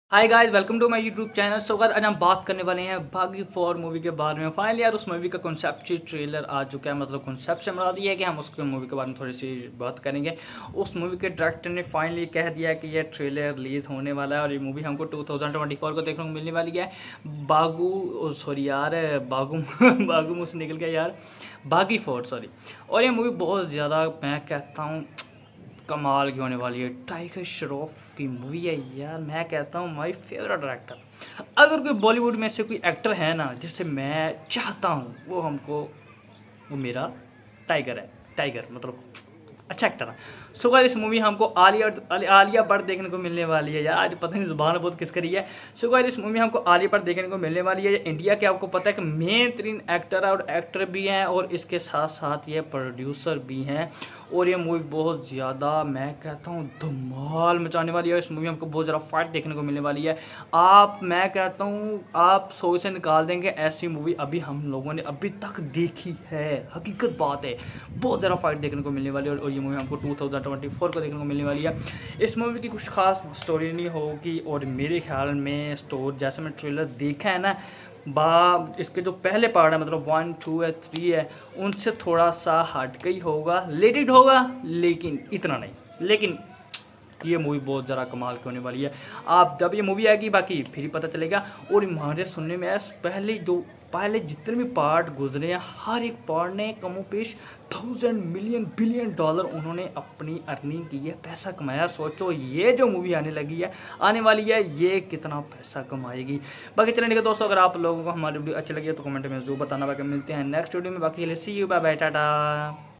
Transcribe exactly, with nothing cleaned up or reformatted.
Hi guys, welcome to my YouTube channel. So guys, आज हम बात करने वाले हैं बागी फोर मूवी के बारे में। फाइनली यार उस मूवी का कॉन्सेप्ट ट्रेलर आ चुका है। मतलब कॉन्सेप्ट से मरा दिया है कि हम उसके मूवी के बारे में थोड़ी सी बात करेंगे। उस मूवी के डायरेक्टर ने फाइनली कह दिया कि ये ट्रेलर रिलीज होने वाला है और ये मूवी हमको टू थाउजेंड ट्वेंटी फोर को देखने को मिलने वाली है। बागू सॉरी यार बागू बागू मुझसे निकल गया यार, बागी फोर सॉरी। और ये मूवी बहुत ज़्यादा मैं कहता हूँ कमाल की होने वाली है। टाइगर श्रॉफ की मूवी है यार, मैं कहता हूँ माय फेवरेट एक्टर। अगर कोई बॉलीवुड में से कोई एक्टर है ना जिसे मैं चाहता हूँ वो हमको वो मेरा टाइगर है। टाइगर मतलब अच्छा एक्टर है। सो गाइस, इस मूवी हमको आलिया आलिया भट्ट देखने को मिलने वाली है यार। आज पता नहीं जुबान बहुत किस करी है। सो गाइस, इस मूवी हमको आलिया भट्ट देखने को मिलने वाली है। इंडिया के आपको पता है कि मेन तीन एक्टर है और एक्टर भी हैं और इसके साथ साथ ये प्रोड्यूसर भी हैं। और ये मूवी बहुत ज़्यादा मैं कहता हूँ धमाल मचाने वाली है। इस मूवी हमको बहुत ज़्यादा फाइट देखने को मिलने वाली है। आप मैं कहता हूँ आप सोच से निकाल देंगे ऐसी मूवी अभी हम लोगों ने अभी तक देखी है। हकीकत बात है, बहुत ज़्यादा फाइट देखने को मिलने वाली है और ये मूवी हमको टू थाउजेंड ट्वेंटी फोर को देखने को मिलने वाली है। इस मूवी की कुछ खास स्टोरी नहीं होगी और मेरे ख्याल में स्टोरी जैसे मैं ट्रेलर देखा है ना बा इसके जो पहले पार्ट है मतलब वन टू है थ्री है उनसे थोड़ा सा हट गई होगा, लेटेड होगा लेकिन इतना नहीं। लेकिन ये मूवी बहुत ज़्यादा कमाल की होने वाली है। आप जब ये मूवी आएगी बाकी फिर ही पता चलेगा। और हमारे सुनने में आया पहले जो पहले जितने भी पार्ट गुजरे हैं हर एक पार्ट ने कमोपेश थाउजेंड मिलियन बिलियन डॉलर उन्होंने अपनी अर्निंग की है, पैसा कमाया। सोचो ये जो मूवी आने लगी है आने वाली है ये कितना पैसा कमाएगी। बाकी चलने के दोस्तों, अगर आप लोगों को हमारी वीडियो अच्छी लगी है तो कमेंट में जरूर बताना। बाकी मिलते हैं नेक्स्ट वीडियो में। बाकी see you, bye bye, Tata.